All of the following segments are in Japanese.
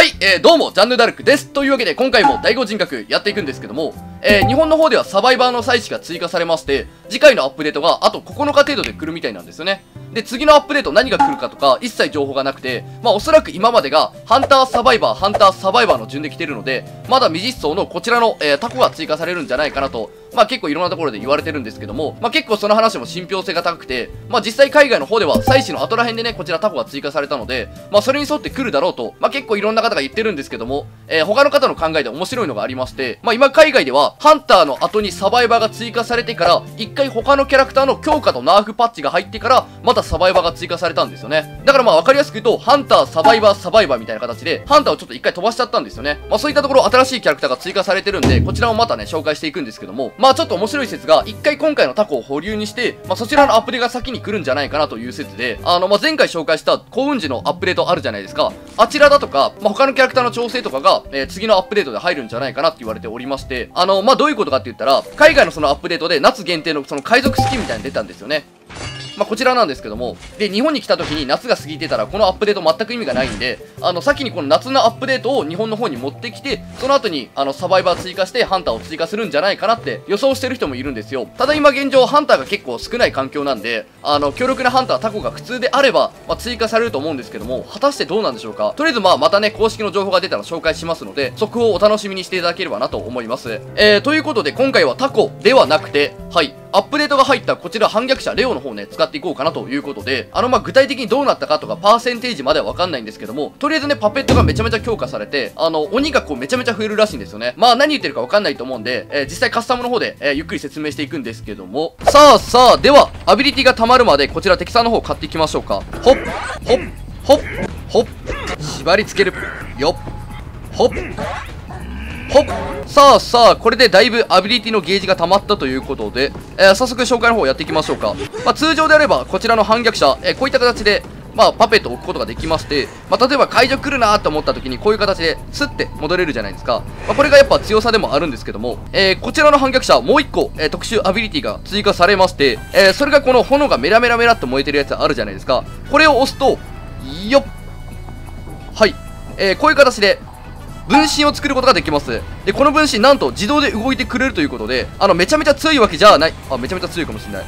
はい、どうも、ジャンヌダルクです。というわけで、今回も第5人格やっていくんですけども、日本の方ではサバイバーの祭祀が追加されまして、次回のアップデートがあと9日程度で来るみたいなんですよね。で、次のアップデート何が来るかとか、一切情報がなくて、まあおそらく今までが、ハンターサバイバー、ハンターサバイバーの順で来てるので、まだ未実装のこちらの、タコが追加されるんじゃないかなと、まあ結構いろんなところで言われてるんですけども、まあ結構その話も信憑性が高くて、まあ実際海外の方では祭祀の後ら辺でね、こちらタコが追加されたので、まあそれに沿って来るだろうと、まあ結構いろんな方が言ってるんですけども、他の方の考えで面白いのがありまして、まあ今海外では、ハンターの後にサバイバーが追加されてから、一回他のキャラクターの強化とナーフパッチが入ってから、またサバイバーが追加されたんですよね。だからまあ分かりやすく言うと、ハンター、サバイバーみたいな形で、ハンターをちょっと一回飛ばしちゃったんですよね。まあそういったところ新しいキャラクターが追加されてるんで、こちらもまたね、紹介していくんですけども、まあちょっと面白い説が、一回今回のタコを保留にして、まあそちらのアップデートが先に来るんじゃないかなという説で、まあ前回紹介した幸運時のアップデートあるじゃないですか。あちらだとか、まあ他のキャラクターの調整とかが、次のアップデートで入るんじゃないかなって言われておりまして、まあどういうことかって言ったら、海外のそのアップデートで夏限定のその海賊スキンみたいに出たんですよね。まあ、こちらなんですけども、で、日本に来た時に夏が過ぎてたら、このアップデート全く意味がないんで、先にこの夏のアップデートを日本の方に持ってきて、その後に、サバイバー追加して、ハンターを追加するんじゃないかなって予想してる人もいるんですよ。ただ今現状、ハンターが結構少ない環境なんで、強力なハンター、タコが普通であれば、まあ、追加されると思うんですけども、果たしてどうなんでしょうか。とりあえず、まあ、またね、公式の情報が出たら紹介しますので、速報をお楽しみにしていただければなと思います。ということで、今回はタコではなくて、はい、アップデートが入ったこちら反逆者レオの方ね、使っていこうかなということで、まあ、具体的にどうなったかとか、パーセンテージまではわかんないんですけども、とりあえずね、パペットがめちゃめちゃ強化されて、鬼がこうめちゃめちゃ増えるらしいんですよね。まあ、何言ってるかわかんないと思うんで、実際カスタムの方で、ゆっくり説明していくんですけども、さあ、では、アビリティが溜まるまで、こちら敵さんの方買っていきましょうか。ほっ、ほっ、ほっ、ほっ、縛り付ける。よっ、ほっ、ほっ。さあ、これでだいぶアビリティのゲージが溜まったということで、早速紹介の方やっていきましょうか。まあ、通常であれば、こちらの反逆者、こういった形で、まあ、パペットを置くことができまして、まあ、例えば解除来るなーって思った時に、こういう形で、スッて戻れるじゃないですか。まあ、これがやっぱ強さでもあるんですけども、こちらの反逆者、もう一個、特殊アビリティが追加されまして、それがこの炎がメラメラって燃えてるやつあるじゃないですか。これを押すと、よっ。はい。こういう形で、分身を作ることができます。で、この分身なんと自動で動いてくれるということで、めちゃめちゃ強いわけじゃない。めちゃめちゃ強いかもしれない。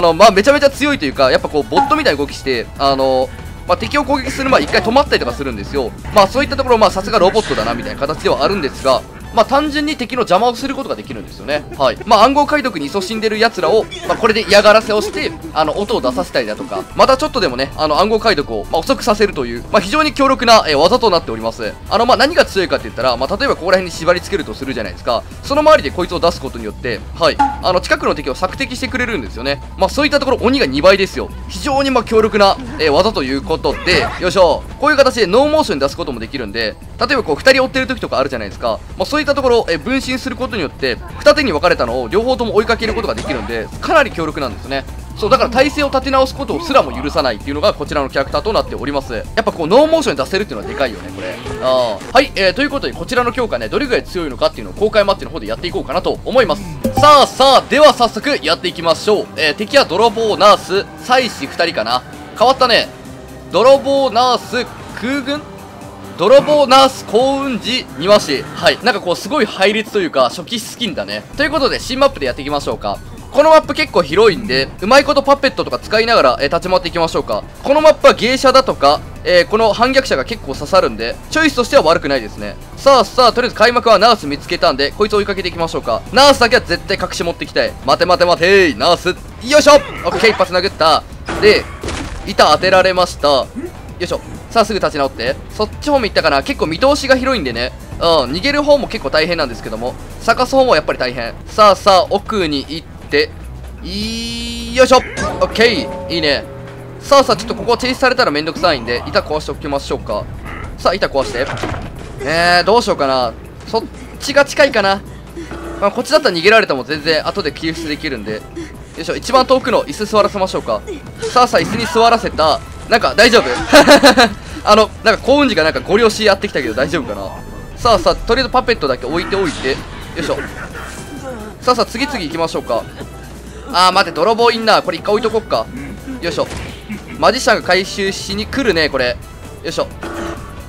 まあ、めちゃめちゃ強いというか、やっぱこう、ボットみたいな動きして、まあ、敵を攻撃する前一回止まったりとかするんですよ。まあ、そういったところ、まあ、さすがロボットだな、みたいな形ではあるんですが、まあ、単純に敵の邪魔をすることができるんですよね。はい。まあ、暗号解読に勤しんでる奴らを、まあ、これで嫌がらせをして、音を出させたりだとか、またちょっとでもね、暗号解読を、まあ、遅くさせるという、まあ、非常に強力な、技となっております。まあ、何が強いかって言ったら、まあ、例えばここら辺に縛り付けるとするじゃないですか。その周りでこいつを出すことによって、はい。近くの敵を索敵してくれるんですよね。まあ、そういったところ、鬼が2倍ですよ。非常に、まあ、強力な、技ということで、よいしょ。こういう形でノーモーションに出すこともできるんで、例えばこう、2人追ってる時とかあるじゃないですか。まあ、そういったところ、分身することによって二手に分かれたのを両方とも追いかけることができるんで、かなり強力なんですね。そうだから体勢を立て直すことすらも許さないっていうのがこちらのキャラクターとなっております。やっぱこうノーモーションに出せるっていうのはでかいよねこれ。はい、ということでこちらの強化ね、どれぐらい強いのかっていうのを公開マッチの方でやっていこうかなと思います。さあでは早速やっていきましょう。敵は泥棒ナース祭司2人かな。変わったね。泥棒ナース空軍、泥棒ナース幸運時庭師。はい。なんかこうすごい配列というか初期スキンだね。ということで新マップでやっていきましょうか。このマップ結構広いんで、うまいことパペットとか使いながら、立ち回っていきましょうか。このマップは芸者だとか、この反逆者が結構刺さるんで、チョイスとしては悪くないですね。さあ、とりあえず開幕はナース見つけたんで、こいつ追いかけていきましょうか。ナースだけは絶対隠し持っていきたい。待てナース。よいしょ。オッケー、一発殴った。で、板当てられました。よいしょ。さあすぐ立ち直って。そっち方面行ったかな。結構見通しが広いんでね。逃げる方も結構大変なんですけども、探す方もやっぱり大変。さあ、奥に行って、よいしょ。オッケー。いいね。さあ、ちょっとここチェイスされたらめんどくさいんで、板壊しておきましょうか。さあ、板壊して。どうしようかな。そっちが近いかな。まあ、こっちだったら逃げられても全然後で救出できるんで。よいしょ。一番遠くの椅子座らせましょうか。さあ、椅子に座らせた。なんか大丈夫なんか幸運時がなんかご了承やってきたけど大丈夫かな。さあ、とりあえずパペットだけ置いておいて。よいしょ。さあ、次々行きましょうか。待って、泥棒いんな。これ一回置いとこっか。よいしょ。マジシャンが回収しに来るね、これ。よいしょ。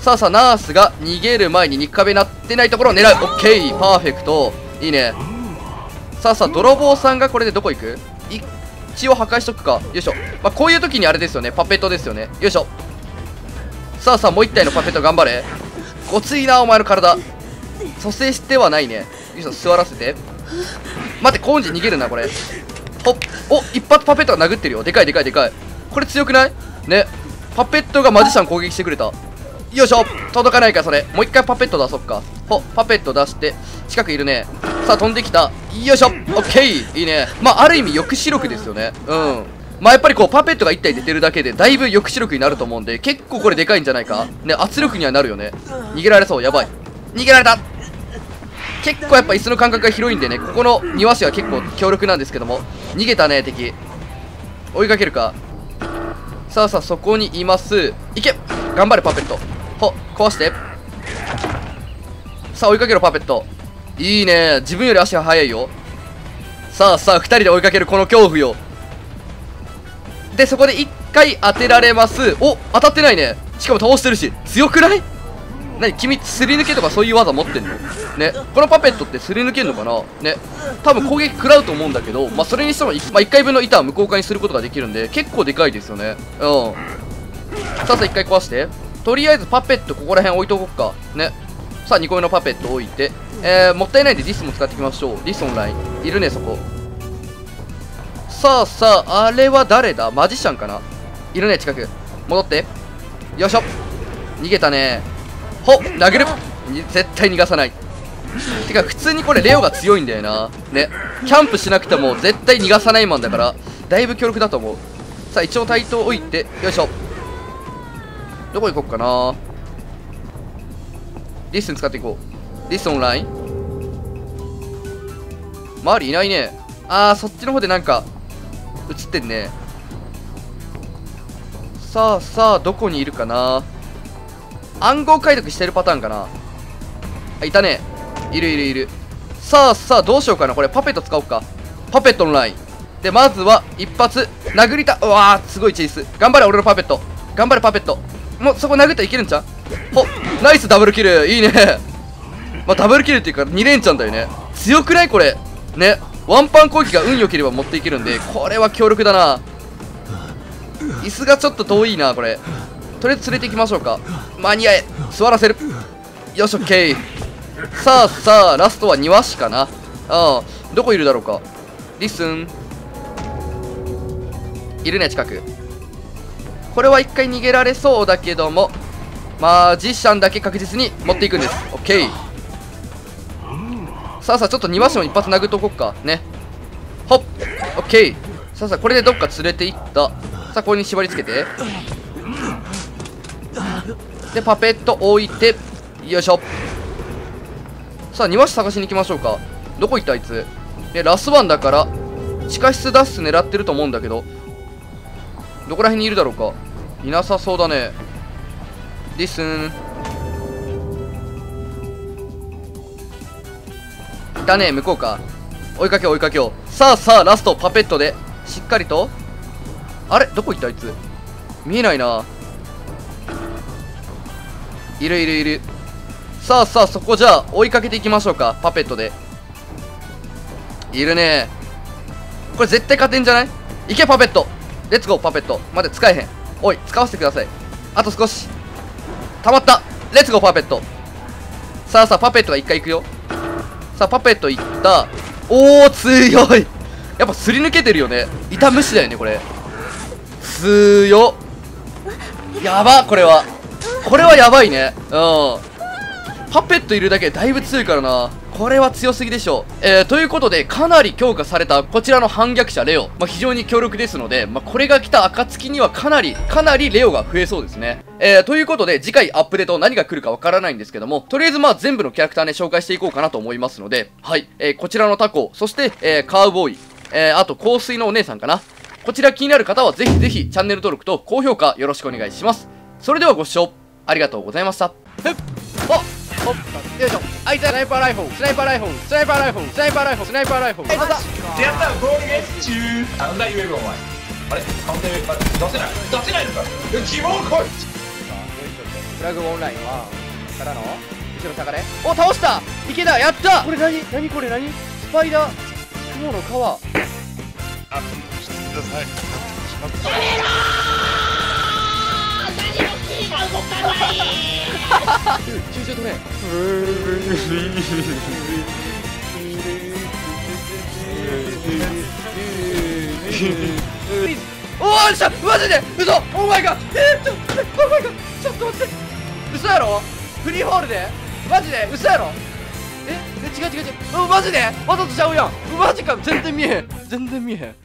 さあさあ、ナースが逃げる前に肉壁になってないところを狙う。オッケー、パーフェクト。いいね。さあさあ、泥棒さんがこれでどこ行く？一応破壊しとくか。よいしょ。まあ、こういう時にあれですよね。パペットですよね。よいしょ。さあさあ、もう一体のパペット頑張れ。ごついな、お前の体。蘇生してはないね。よいしょ、座らせて。待って、コンジ逃げるな、これ。ほっ。お、一発パペットが殴ってるよ。でかいでかいでかい。これ強くないね。パペットがマジシャン攻撃してくれた。よいしょ。届かないか、それ。もう一回パペット出そっか。ほ、パペット出して。近くいるね。さあ、飛んできた。よいしょ。オッケー。いいね。まあ、ある意味抑止力ですよね。うん。まあ、やっぱりこう、パペットが1体出てるだけで、だいぶ抑止力になると思うんで、結構これでかいんじゃないかね、圧力にはなるよね。逃げられそう。やばい。逃げられた。結構やっぱ椅子の間隔が広いんでね、ここの庭師は結構強力なんですけども。逃げたね、敵。追いかけるか。さあさあ、そこにいます。いけ。頑張れ、パペット。ほ、壊して。さあ、追いかけろ、パペット。いいね。自分より足が速いよ。さあさあ、2人で追いかけるこの恐怖よ。で、そこで1回当てられます。お、当たってないね。しかも倒してるし。強くない？何君、すり抜けとかそういう技持ってんのね。このパペットってすり抜けんのかなね。多分攻撃食らうと思うんだけど、まあ、それにしても1回分の板は無効化にすることができるんで、結構でかいですよね。うん。さあさあ、1回壊して。とりあえずパペットここら辺置いとこっか。ね。さあ、2個目のパペット置いて。もったいないんでディスも使っていきましょう。ディスオンライン。いるね、そこ。さあさあ、あれは誰だ？マジシャンかな？いるね、近く。戻って。よいしょ。逃げたね。ほっ、殴る。絶対逃がさない。てか、普通にこれレオが強いんだよな。ね。キャンプしなくても絶対逃がさないマンだから、だいぶ強力だと思う。さあ、一応対等置いて、よいしょ。どこ行こっかな。リスン使っていこう。リスオンライン。周りいないね。そっちの方でなんか、映ってんね。さあさあ、どこにいるかな。暗号解読してるパターンかな。いたね。いるいるいる。さあさあ、どうしようかな。これパペット使おうか。パペットのラインで、まずは一発殴りた。うわー、すごいチェイス。頑張れ、俺のパペット。頑張れ、パペット。もうそこ殴ったらいけるんちゃう？ほ、ナイスダブルキル。いいね。まあ、ダブルキルっていうか2連チャンだよね。強くないこれね。ワンパン攻撃が運良ければ持っていけるんで、これは強力だな。椅子がちょっと遠いな、これ。とりあえず連れて行きましょうか。間に合え。座らせる。よし、オッケー。さあさあ、ラストは庭師かな。どこいるだろうか。リスン。いるね、近く。これは一回逃げられそうだけども、マジシャンだけ確実に持っていくんです。オッケー。さあさあ、ちょっと庭師も一発殴っとこっか。ね。ほっ。オッケー。さあさあ、これでどっか連れて行った。さあ、ここに縛り付けて。で、パペット置いて。よいしょ。さあ、庭師探しに行きましょうか。どこ行ったあいつ。ラスワンだから、地下室脱出狙ってると思うんだけど、どこら辺にいるだろうか。いなさそうだね。リスン。いたね、向こうか。追いかけよう追いかけよう。さあさあ、ラストパペットでしっかりと。あれ、どこ行ったあいつ。見えないな。いるいるいる。さあさあ、そこじゃあ追いかけていきましょうか。パペットでいるね。これ絶対勝てんじゃない？いけパペット。レッツゴーパペット。待って、使えへん。おい、使わせてください。あと少し。たまった。レッツゴーパペット。さあさあ、パペットが一回行くよ。さあ、パペット行った。おー、強い。やっぱすり抜けてるよね。板無視だよね、これ。強っ。やば、これは。これはやばいね。うん。パペットいるだけでだいぶ強いからな。これは強すぎでしょう。ということで、かなり強化されたこちらの反逆者レオ。非常に強力ですので、これが来た暁にはかなりレオが増えそうですね。ということで、次回アップデート何が来るかわからないんですけども、とりあえず全部のキャラクターね、紹介していこうかなと思いますので、はい。こちらのタコ、そして、カウボーイ、あと香水のお姉さんかな。こちら気になる方はぜひぜひチャンネル登録と高評価よろしくお願いします。それではご視聴ありがとうございました。よいしょ。あいつはスナイパーライフル、スナイパーライフル、スナイパーライフル、スナイパーライフル、スナイパーライフル。 やったゴールゲッチュー。なんだ言えるお前。あれカウンター出せないのか。キモいこい。 フラグオンラインはからの後ろ下がれ。お、倒した。池田やった。これ何これ何、スパイダー雲の皮。 あ、してください。 集中取れ。おーっしゃ、マジで嘘。オーマイガー。オーマイガー、ちょっと待って。嘘やろ。フリーホールでマジで嘘やろ。違う、マジでわざとちゃうやん。マジか。全然見えへん。